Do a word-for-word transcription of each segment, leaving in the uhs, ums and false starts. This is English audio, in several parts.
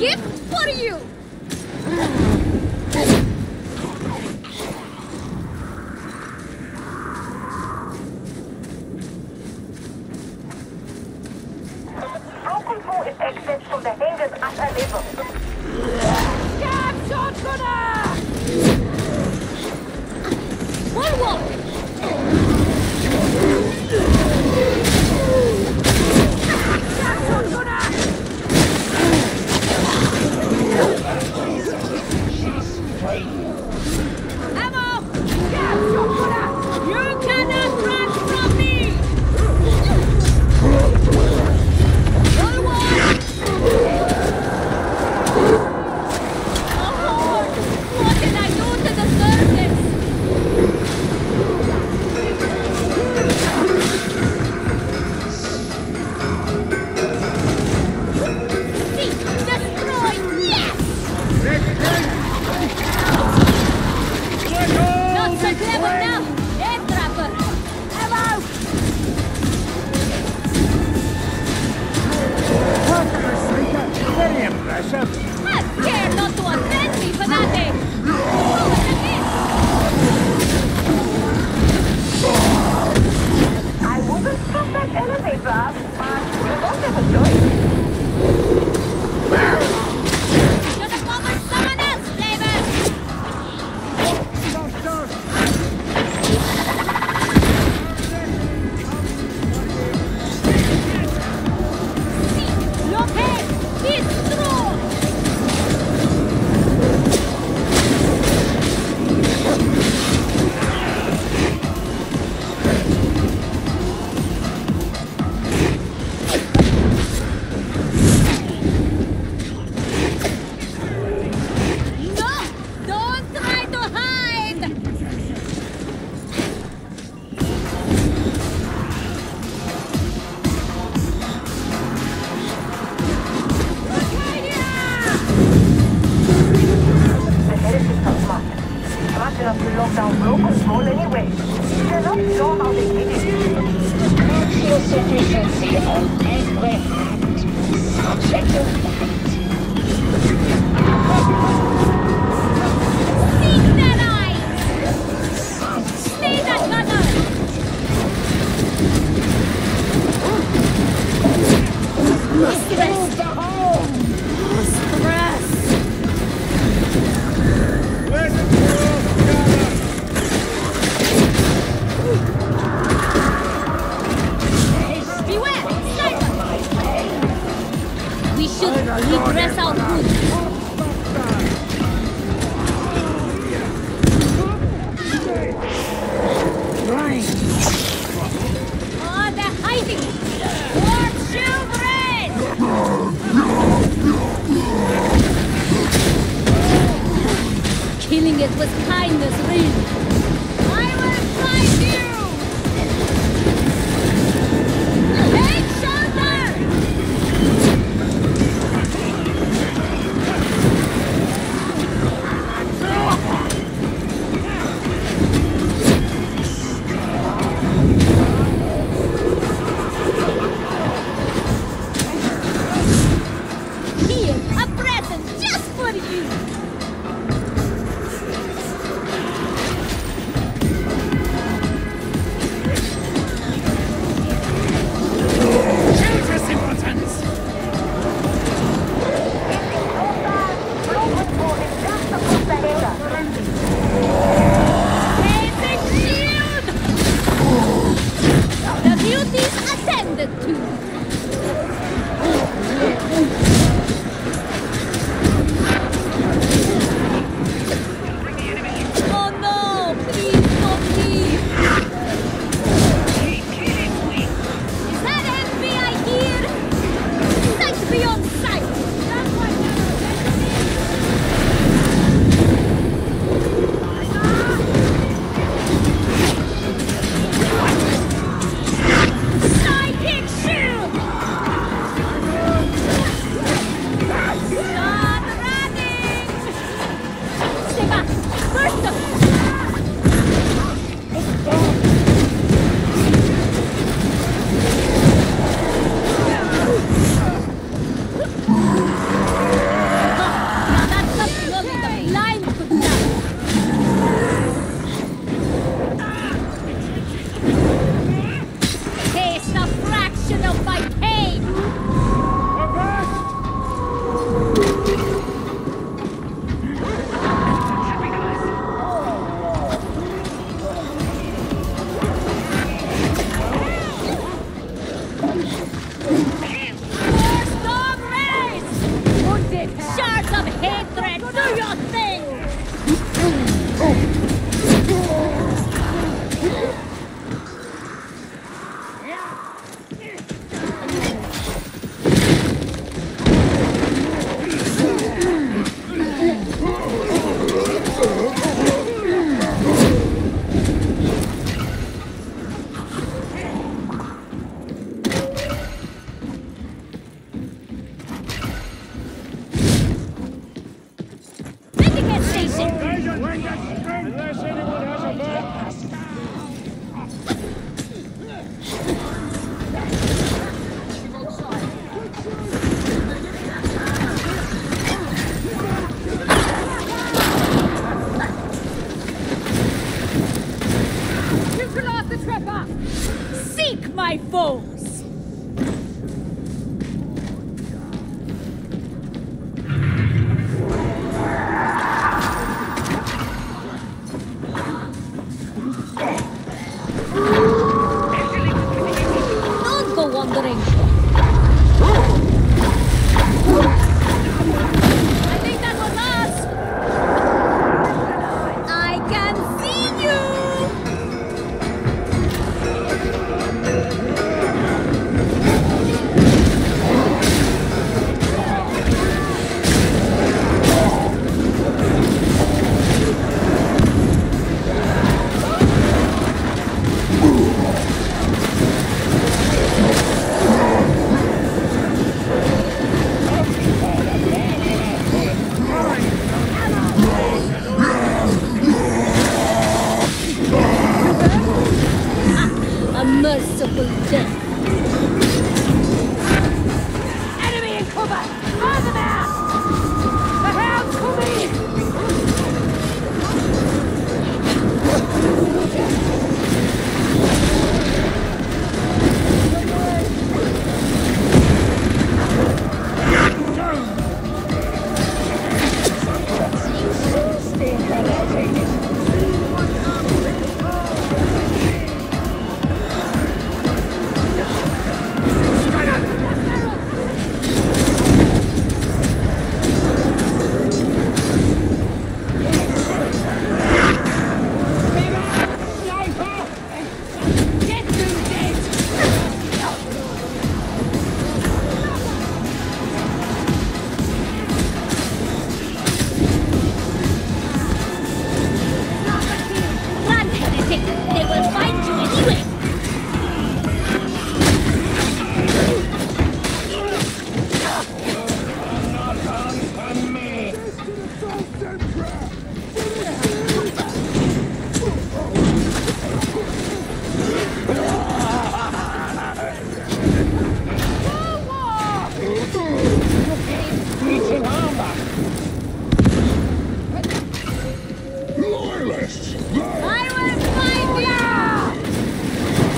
gift for you! Broken four is access from the hangars at a level. Scab shotgunner! One walk! Scab shotgunner! Ammo! Scab shotgunner! You cannot run from me! One walk! What did I do to deserve this? See, destroy, yes! Not so clever now, air trapper. Hello! Very impressive. Have care not to offend me, fanatic! I wouldn't stop that elevator, but you don't have a choice. Should have covered someone else, Flavor! See, blockade! Destroy! No! Don't try to hide! The heretics are smart. Smart enough to lock down broken soul anyway. They're not sure how they did it. Maximum sufficiency on every hand. Subject to fact. Sneak that eye! Stay that mother! Mistress! Mistress! Beware! Sniper! We should redress our goods. Oh, they're hiding! Poor children! Killing it was kindness, really. I will find you! Take shelter! Here, a present just for you! Children's importance. Broken four is just across the hangar. Basic shield! The beauties attended to. Oh no! Please don't leave! Is that F B I here? Sight beyond sight! Psychic shield! fraction of my pain! More storm rays! Shards of hatred, do your thing! Syndicate station! Unless anyone has a map. You can off the trapper! Seek my foes! Don't go wandering! I think that was us! I can see you! A merciful death. Enemy in cover! On the map! The hound's coming! Get through this! Run, heretic! They will find you anyway! Loyalists! I will find you!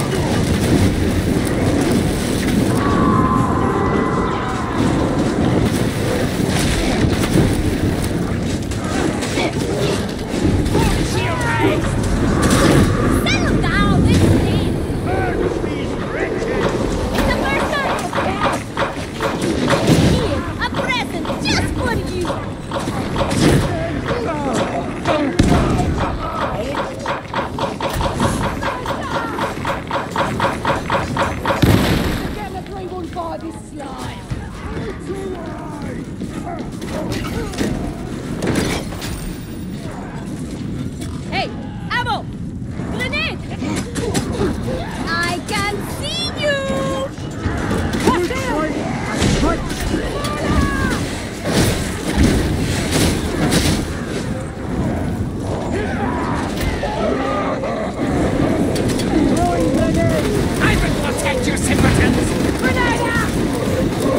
Settle down, this is it! It's a person! Here, a present just for you! Get a three one five this slime! Hey, ammo! Grenade! I can see you! Watch I will protect you, simpletons! Grenade out!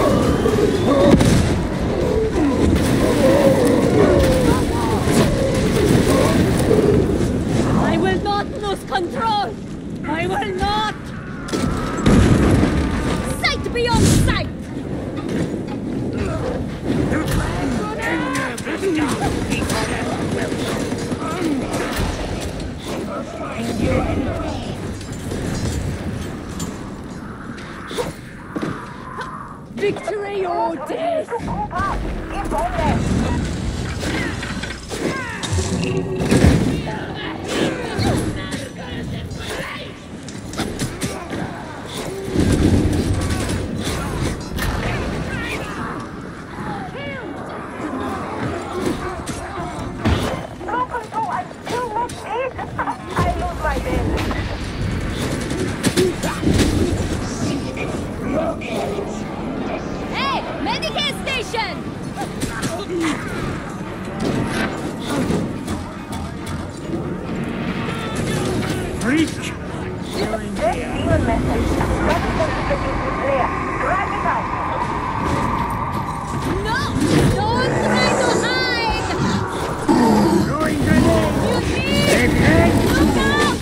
beyond sight! Victory or death! Keep on there. Hey! Medicare station! Breach! This demon message. Clear. Drag it out. No! Don't try to hide! Throwing grenade! Mutiny! Ahead! Look out!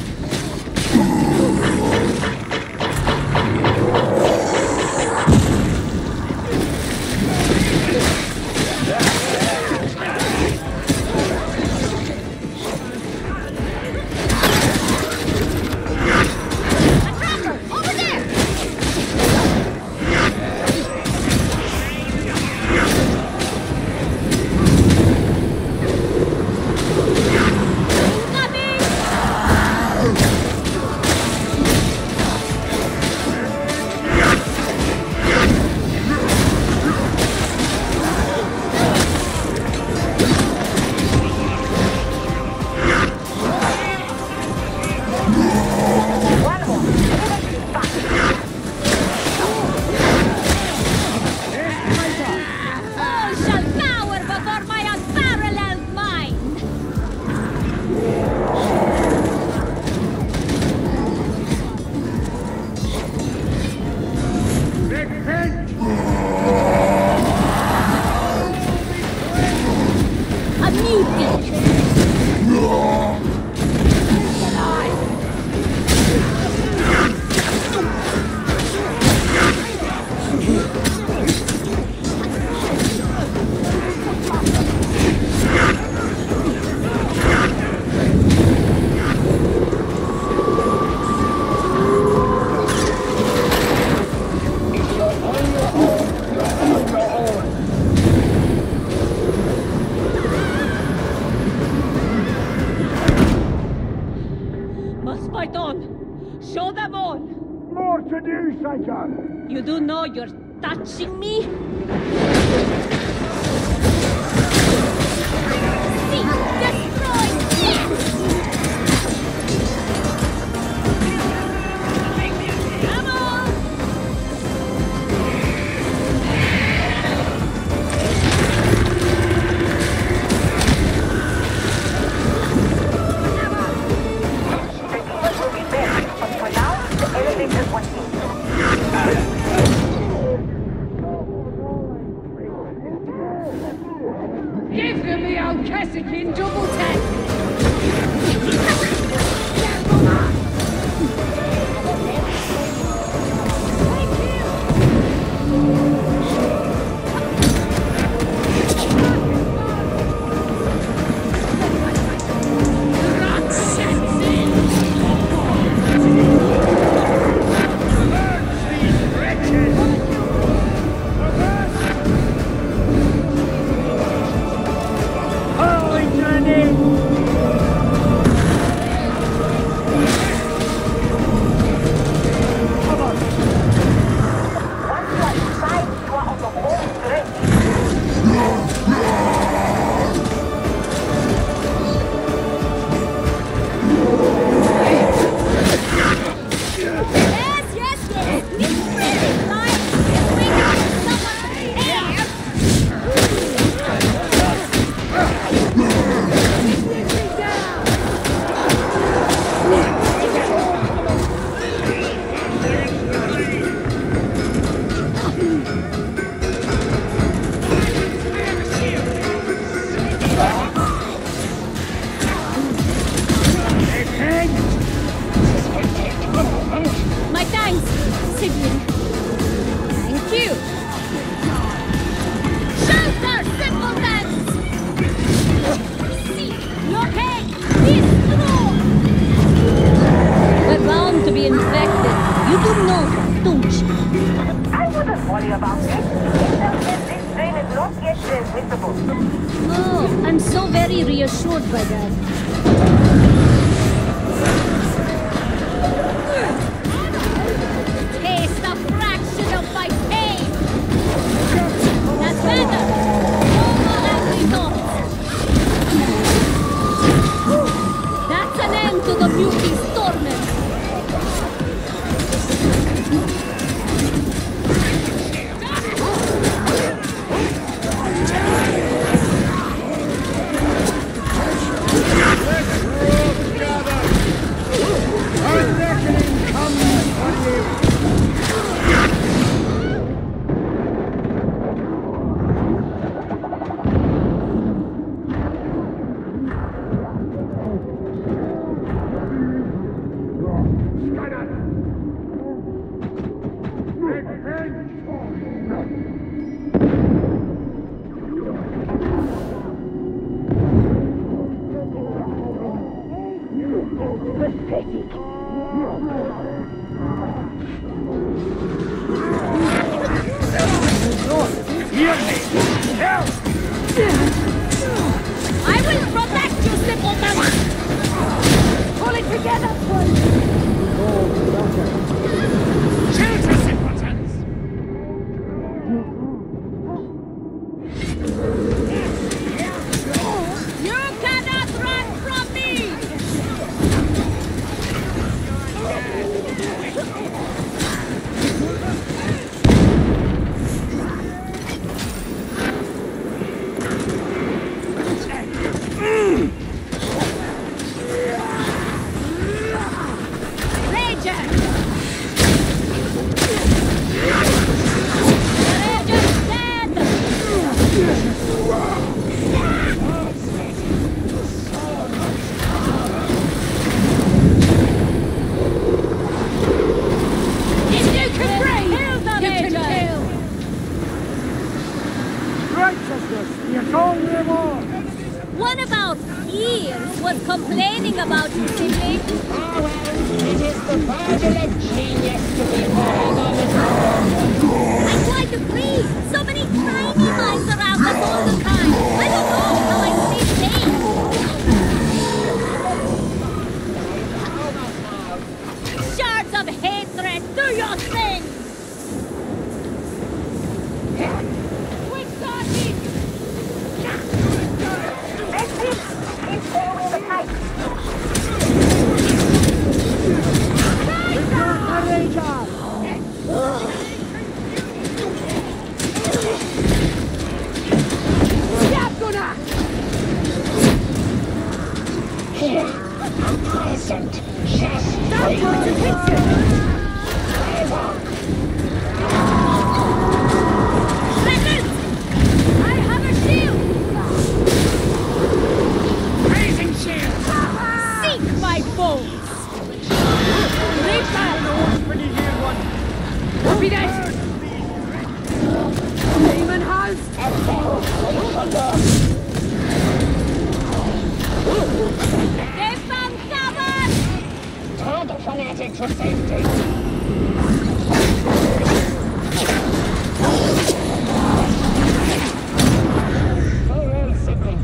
Show them on! More to do, Psycho! You do know you're touching me? See, destroy this! Come on! Give him the old cassock in double tap! My thanks, Sibyl. I worry about this. Intel says this train is not yet transmissible. Oh, I'm so very reassured by that. Taste a fraction of my pain! That's better! No more angry thoughts! That's an end to the beauty's torment! I will protect you, simpleton! Pull it together, Shelter, simpletons! You cannot run from me! One about years was complaining about you, sibling. Ah, well, it is the fraudulent genius to be born on the throne. I quite agree. So many tiny minds around us all the time. I don't know how I stay sane. Shards of hatred, do your thing! Quick, Darcy! That's it! Keep following the pipe! Here, a present just for you. Reynolds! I have a shield! Raising shield! Seek my foes! Reaper! Pretty here one. Copy that! Demon house! They found cover! Turn the fanatic to safety. Farewell, sibling.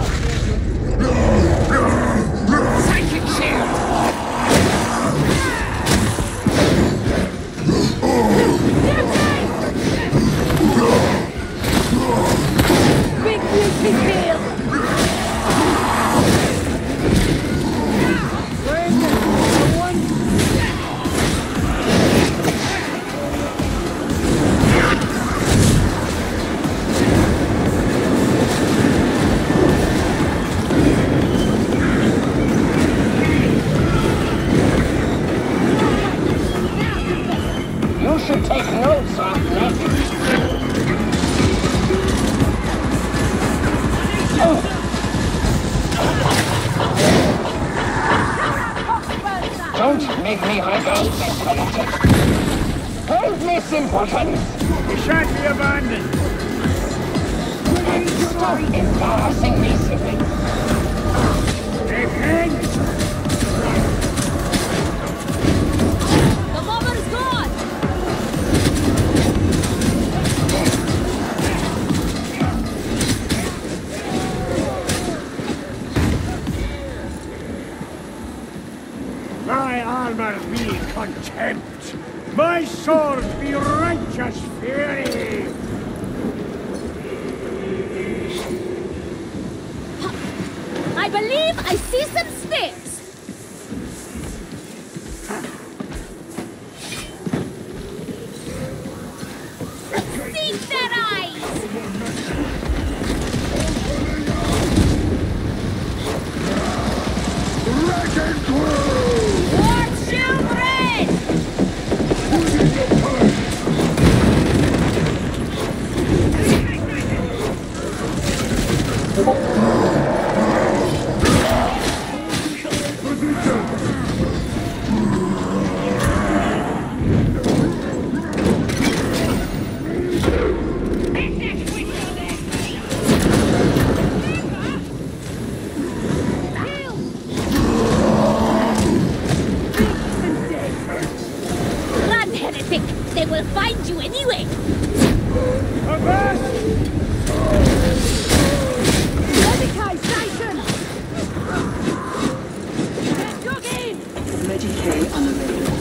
Psychic shield! Big beauty field! You should take notes on that. Don't make me hide out, fanatic. Hold me, simpletons. You shan't be abandoned. And stop embarrassing me, sibling. They hang! The bomber's gone! sword be righteous fury! I believe I see some steps. See their eyes! War children! Run, heretic! They will find you anyway! Avast! Mordecai, Titan! Jogging! Medicae unavailable.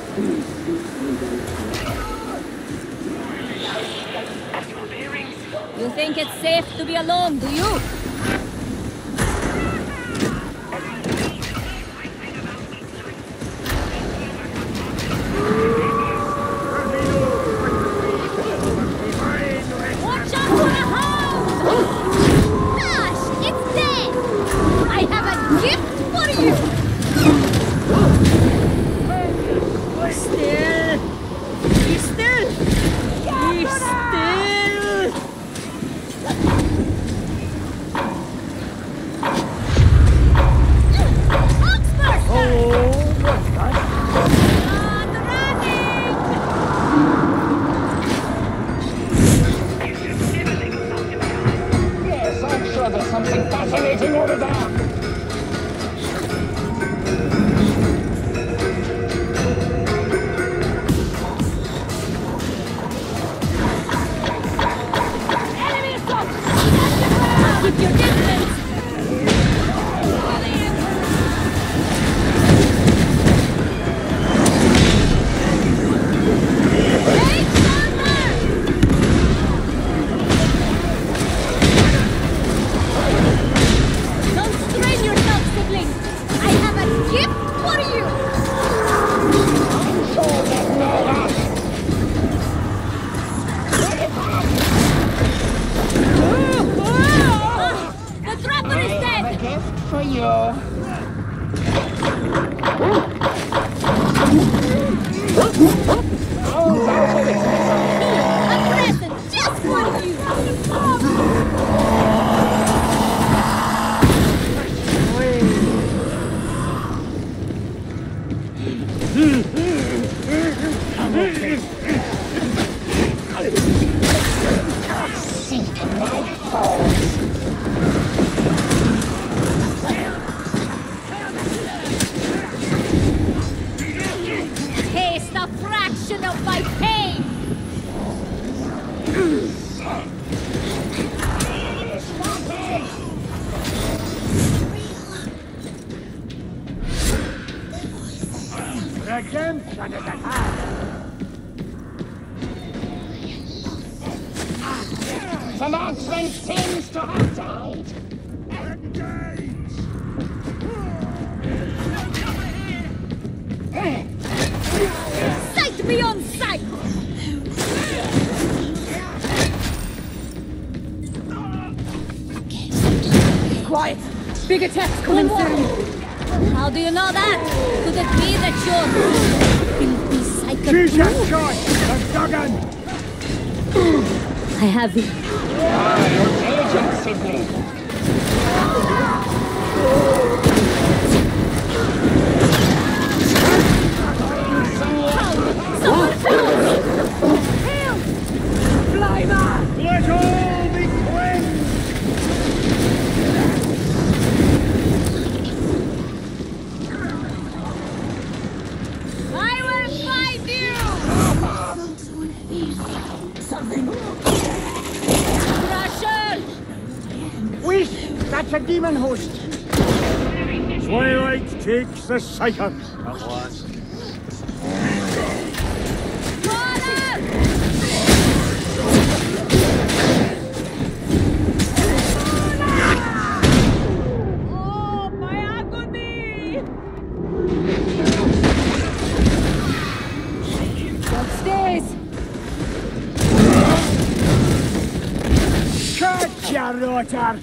You think it's safe to be alone, do you? Watch out for the hound! Gosh, it's dead! I have a gift for you! Still! Be still! Be still! Oxford! Oh, what's that? Not running! Yes, I'm sure there's something fascinating over there. Enemy assault! Keep your distance! Take cover! Don't strain yourself, sibling! I have a gift for you! Sure there's no rush. Ah, the trapper is A dead! gift for you. Oh, that's what it's A present just for you! Taste a fraction of my pain! Redemption is at hand! The marksman seems to have died. Sight beyond sight! Quiet! Big attacks coming soon! How do you know that? Could it be that you're filthy psycho? Choose your choice, the Duggan! I have you. Ah, you're diligent, sibling. Someone found me! Help! Fly back! Let all be cleansed! I will find you! Crusher! Wish, that's a demon host! Twilight takes the Psyker at last. Go ya rotar!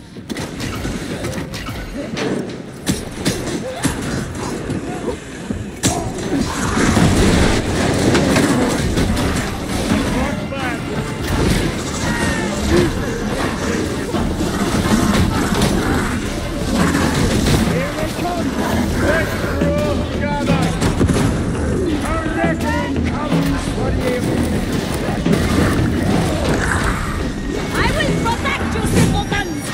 I will protect you, simpletons!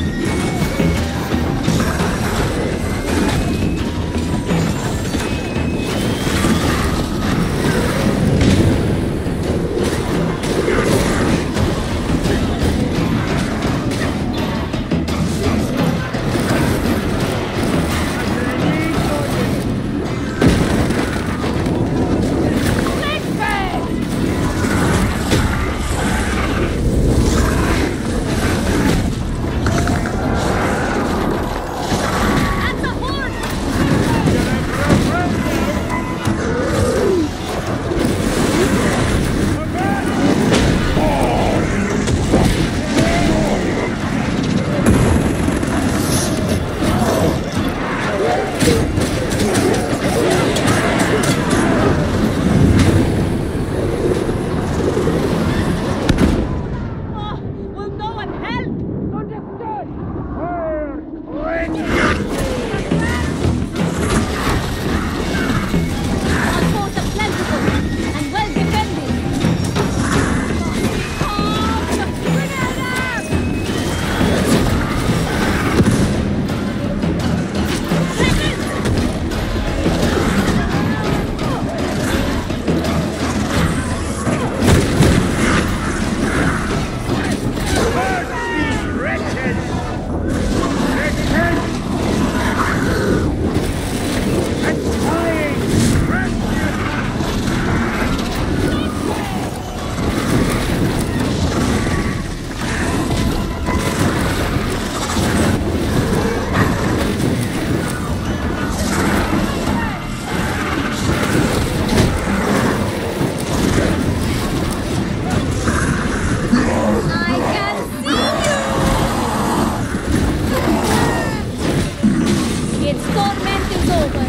That's a horse! Oh, will no one help? Understood! Outposts are plentiful and well defended. Oh, Grenadiers! I can see you! Its torment is over.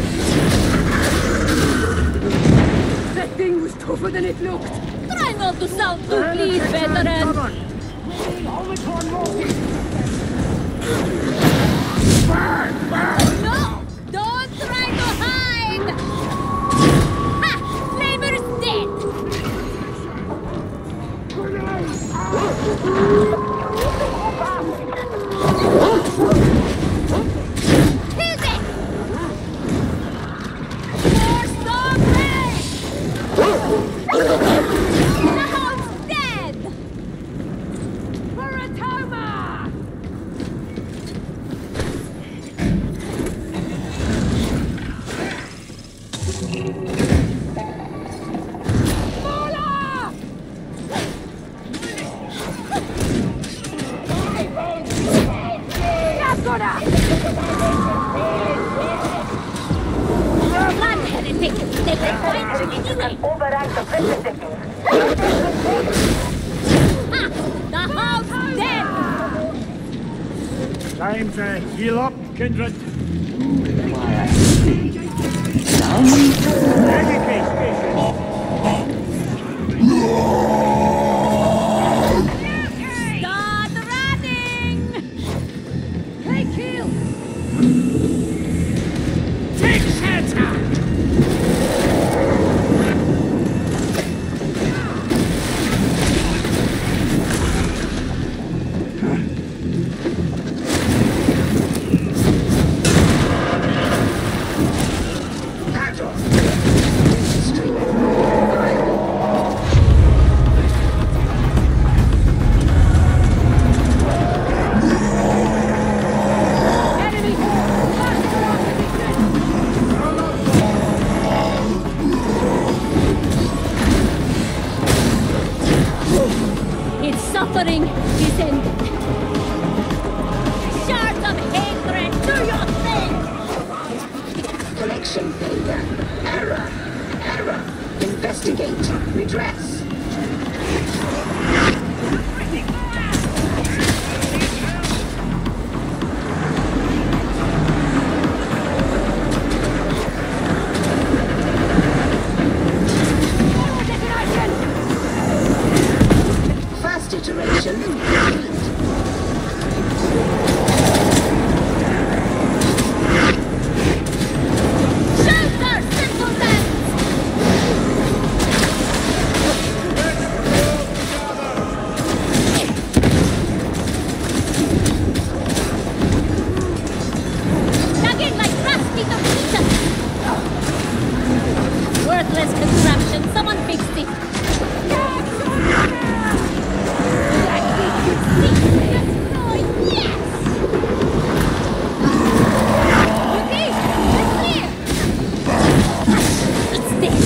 That thing was tougher than it looked. Try not to sound too pleased, veteran. No! Don't try to hide! Ha! Flavor's dead! Here's it! More storm rain! The hound's dead! Muratoma! Blood heretic! They will find you anyway! Override the pressure settings. Ha! The hound's dead! Time to heal up, kindred. Educate patients. Start running! Hey, kill! Take shelter! suffering is ended. Shards of hatred, do your thing! Collection failure. Error. Error. Investigate. Redress. iteration complete. Shelter, simpletons! Tugging like rusty torpedoes! Worthless contraption, someone fixed it! Destroy, yes! Okay, it's clear! It's this!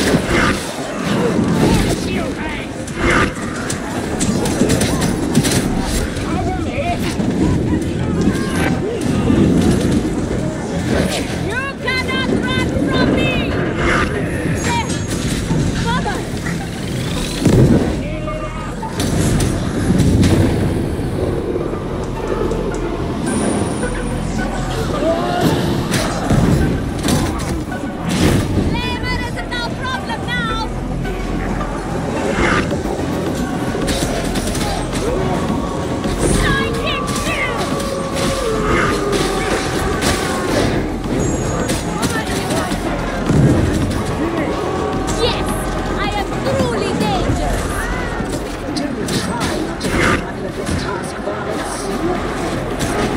Cover me! You cannot run from me! There! Mother! Lemon is no problem now! Psychic shield! Yes! I am truly dangerous! Do try not to make fun of this task, Varus.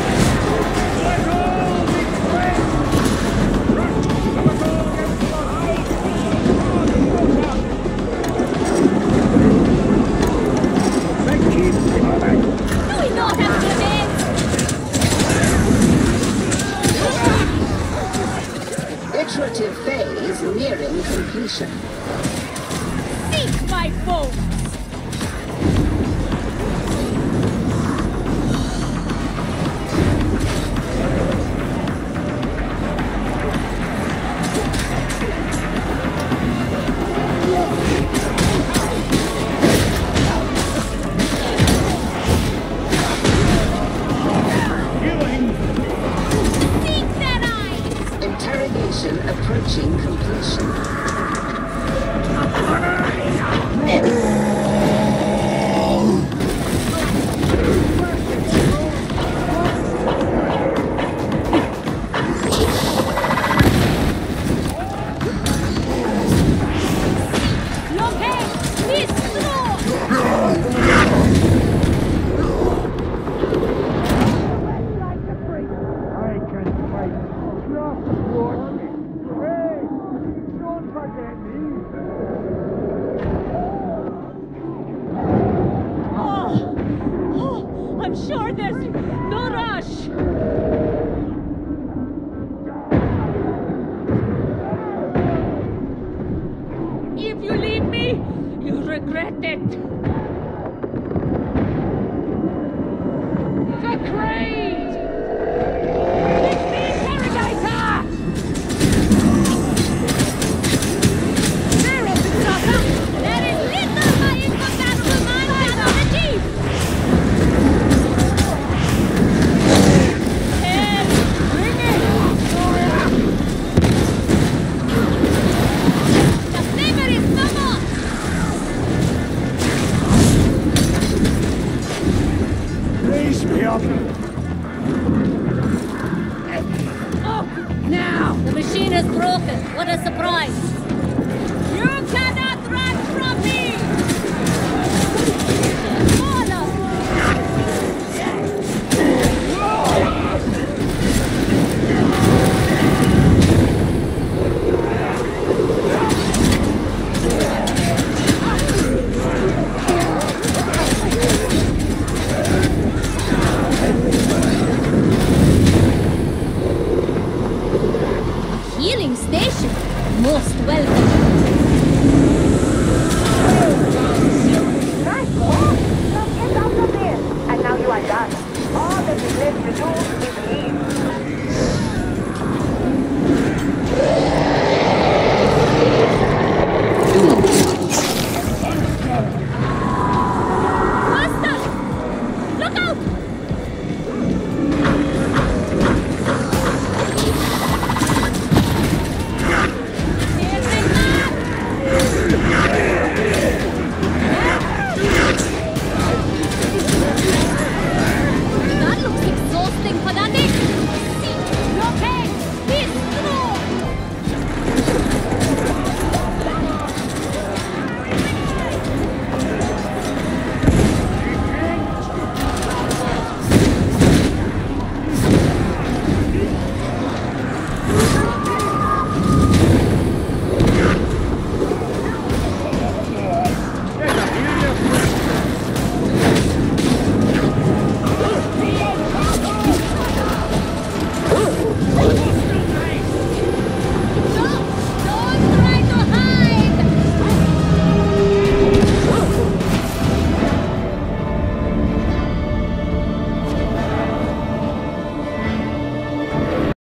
Do we not have grenades? Iterative phase nearing completion. Seek my foes! Seek their eyes! Interrogation approaching completion. Blockade! Destroy! I can fight. Just watch me. Hey, don't forget me. Oh, oh, I'm sure there's no rush. If you leave me, you'll regret it. The crate! It's the interrogator! There is the trouble! There is little my incompatible mind cannot achieve! Help! Bring it! The flavor is no more! Raise me up. Oh, now! The machine is broken. What a surprise!